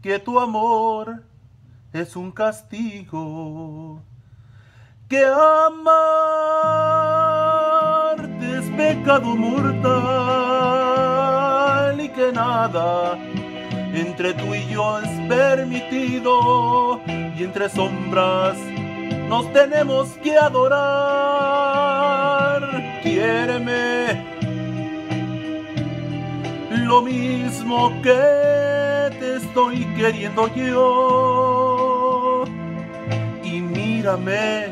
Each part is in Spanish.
que tu amor es un castigo, que amarte es pecado mortal y que nada entre tú y yo es permitido, y entre sombras nos tenemos que adorar. Quiéreme lo mismo que te estoy queriendo yo, y mírame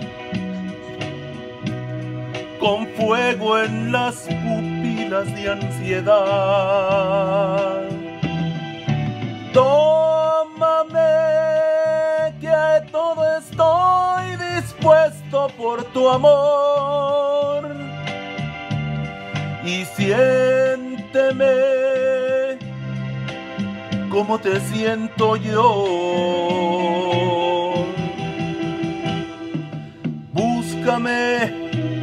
con fuego en las pupilas de ansiedad. Tómame, que a todo estoy dispuesto por tu amor, y siénteme como te siento yo. Búscame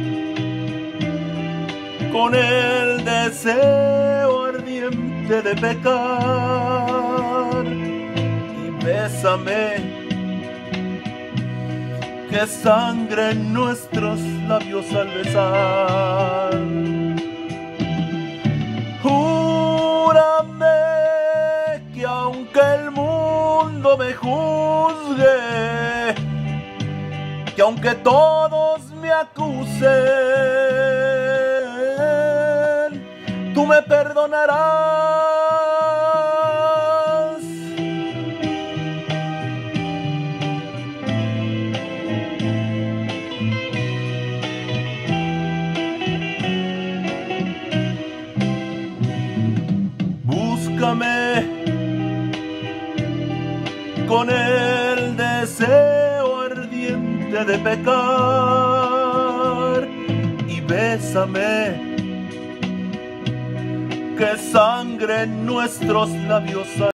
con el deseo ardiente de pecar, y bésame, que sangre en nuestros labios al besar. Júrame que aunque el mundo me juzgue, que aunque todos me acusen, tú me perdonarás. Búscame con el deseo ardiente de pecar, y bésame, que sangre en nuestros labios